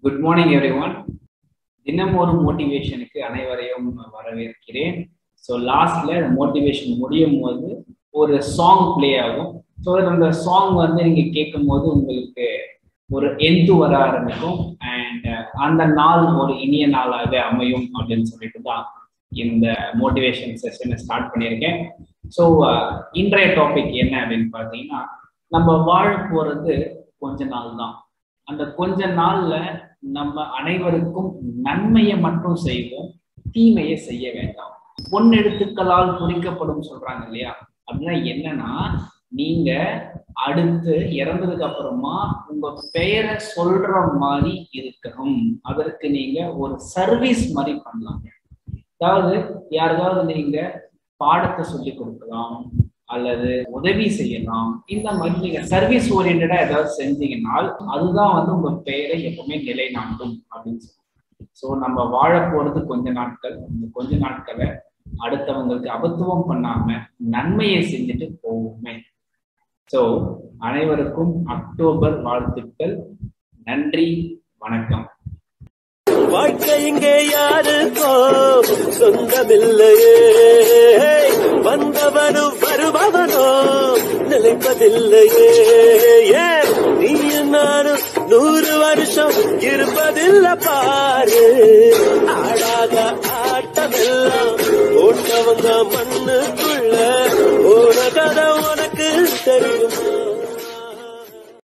Good morning everyone. தினம் ஒரு மோட்டிவேஷனுக்கு அனைவரையும் வரவேற்கிறேன். ஸோ லாஸ்ட்ல மோட்டிவேஷன் முடியும் போது ஒரு சாங் பிளே ஆகும். ஸோ அந்த சாங் நீங்க கேட்கும் போது உங்களுக்கு ஒரு எந்து வர ஆரம்பிக்கும் அண்ட் அந்த நாள் ஒரு இனிய நாளாக அமையும் அப்படின்னு சொல்லிட்டு தான் இந்த மோட்டிவேஷன் செஷனை ஸ்டார்ட் பண்ணியிருக்கேன். ஸோ இன்றைய டாபிக் என்ன அப்படின்னு பார்த்தீங்கன்னா, நம்ம வாழ போறது கொஞ்ச நாள் தான். அந்த கொஞ்ச நாள்ல நம்ம அனைவருக்கும் நன்மையை மட்டும் செய்வோம், தீமையை செய்ய வேண்டாம். பொன்னெழுத்துக்களால் குறிக்கப்படும் சொல்றாங்க இல்லையா? அப்படின்னா என்னன்னா, நீங்க அடுத்து இறந்ததுக்கு அப்புறமா உங்க பெயரை சொல்ற மாதிரி இருக்கணும். அதற்கு நீங்க ஒரு சர்வீஸ் மாதிரி பண்ணலாம். அதாவது யாருக்காவது நீங்க பாடத்தை சொல்லி கொடுக்கலாம் அல்லது உதவி செய்யலாம். இந்த மாதிரி நீங்க சர்வீஸ் ஓரியன்டா ஏதாவது செஞ்சீங்கன்னால் அதுதான் உங்க பெயரை எப்பவுமே நிலைநாட்டும் அப்படின்னு சொல்லுவாங்க. ஸோ நம்ம வாழ போறது கொஞ்ச நாட்கள். இந்த கொஞ்ச நாட்களை அடுத்தவங்களுக்கு அபத்துவம் பண்ணாம நன்மையை செஞ்சுட்டு போவோமே. ஸோ அனைவருக்கும் அக்டோபர் வாழ்த்துக்கள். நன்றி, வணக்கம். வாழ்க்கை இங்கே யாருக்கோ சொந்தமில்லையே, வந்தவனும் வருபவனோ நிலைப்பதில்லையே. ஏன் நீயும் நானும் 100 வருஷம் இருப்பதில்லை பாரு. ஆடாத ஆட்டமெல்லாம் போட்டவங்க மண்ணுக்குள்ள